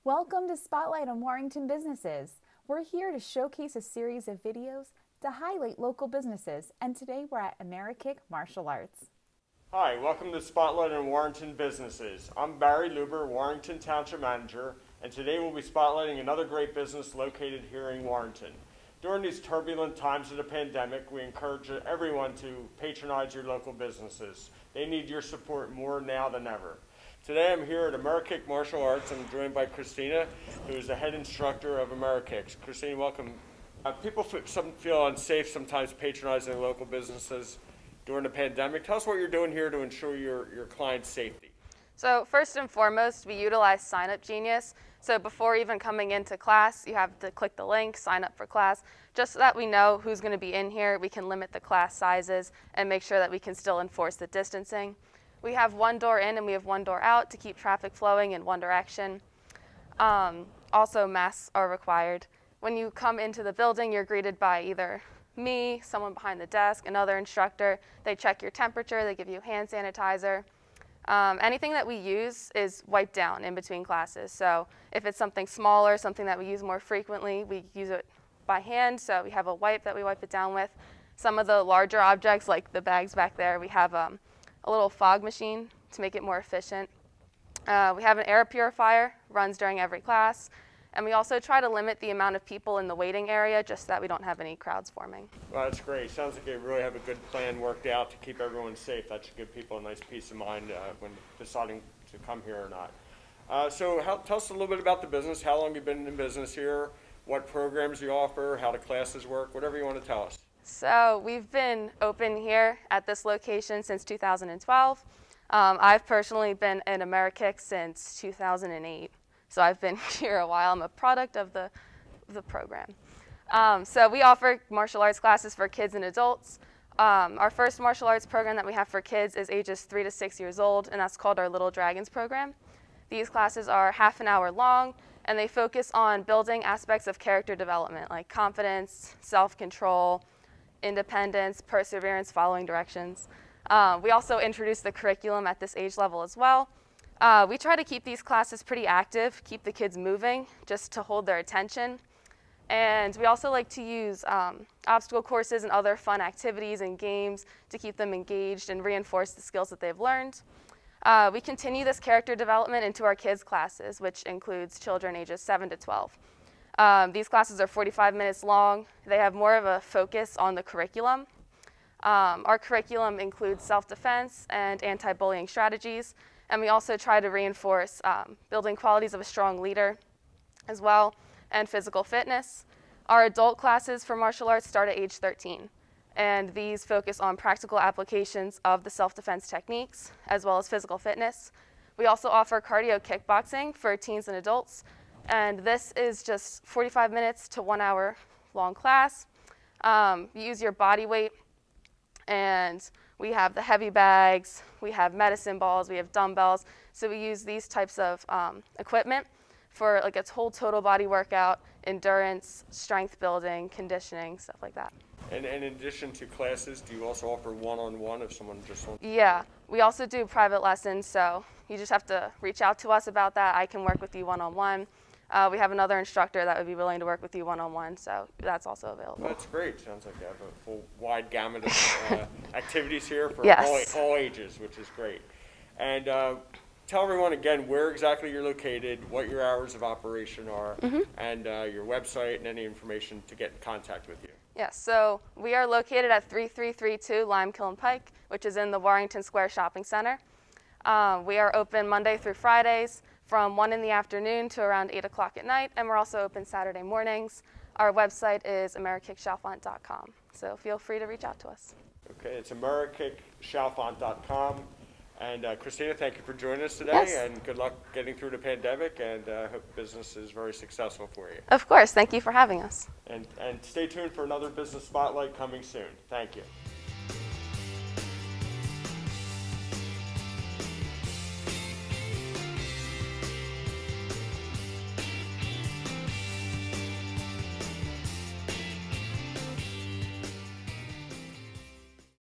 Welcome to Spotlight on Warrington Businesses. We're here to showcase a series of videos to highlight local businesses, and today we're at Amerikick Martial Arts. Hi, welcome to Spotlight on Warrington Businesses. I'm Barry Luber, Warrington Township Manager, and today we'll be spotlighting another great business located here in Warrington. During these turbulent times of the pandemic, we encourage everyone to patronize your local businesses. They need your support more now than ever. Today I'm here at Amerikick Martial Arts. I'm joined by Christina, who is the head instructor of Amerikick. Christina, welcome. People feel unsafe sometimes patronizing local businesses during the pandemic. Tell us what you're doing here to ensure your client's safety. So first and foremost, we utilize Sign Up Genius. So before even coming into class, you have to click the link, sign up for class, just so that we know who's going to be in here. We can limit the class sizes and make sure that we can still enforce the distancing. We have one door in and we have one door out to keep traffic flowing in one direction. Also, masks are required. When you come into the building, you're greeted by either me, someone behind the desk, another instructor. They check your temperature, they give you hand sanitizer. Anything that we use is wiped down in between classes. So if it's something smaller, something that we use more frequently, we use it by hand. So we have a wipe that we wipe it down with. Some of the larger objects, like the bags back there, we have a little fog machine to make it more efficient. We have an air purifier, runs during every class. And we also try to limit the amount of people in the waiting area just so that we don't have any crowds forming. Well, that's great. Sounds like they really have a good plan worked out to keep everyone safe. That should give people a nice peace of mind when deciding to come here or not. Tell us a little bit about the business, how long you've been in business here, what programs you offer, how the classes work, whatever you want to tell us. So we've been open here at this location since 2012. I've personally been in Amerikick since 2008. So I've been here a while. I'm a product of the program. So we offer martial arts classes for kids and adults. Our first martial arts program that we have for kids is ages 3 to 6 years old, and that's called our Little Dragons program. These classes are half an hour long, and they focus on building aspects of character development, like confidence, self-control, independence, perseverance, following directions. We also introduce the curriculum at this age level as well. We try to keep these classes pretty active, keep the kids moving, just to hold their attention. And we also like to use obstacle courses and other fun activities and games to keep them engaged and reinforce the skills that they've learned. We continue this character development into our kids' classes, which includes children ages 7 to 12. These classes are 45 minutes long. They have more of a focus on the curriculum. Our curriculum includes self-defense and anti-bullying strategies. And we also try to reinforce building qualities of a strong leader as well, and physical fitness. Our adult classes for martial arts start at age 13. And these focus on practical applications of the self-defense techniques, as well as physical fitness. We also offer cardio kickboxing for teens and adults. And this is just 45 minutes to 1 hour long class. You use your body weight, and we have the heavy bags, we have medicine balls, we have dumbbells. So we use these types of equipment for like a whole total body workout, endurance, strength building, conditioning, stuff like that. And in addition to classes, do you also offer one-on-one if someone just wants? Yeah, we also do private lessons, so you just have to reach out to us about that. I can work with you one-on-one. We have another instructor that would be willing to work with you one-on-one, so that's also available. Well, that's great. Sounds like you have a full wide gamut of activities here for yes. all ages, which is great. And tell everyone again where exactly you're located, what your hours of operation are, and your website and any information to get in contact with you. Yes, so we are located at 3332 Lime Kiln Pike, which is in the Warrington Square Shopping Center. We are open Monday through Fridays from 1 in the afternoon to around 8 o'clock at night, and we're also open Saturday mornings. Our website is amerikickchalfont.com, so feel free to reach out to us. Okay, it's amerikickchalfont.com. And Christina, thank you for joining us today, yes. And good luck getting through the pandemic, and hope business is very successful for you. Of course, thank you for having us. And stay tuned for another Business Spotlight coming soon. Thank you.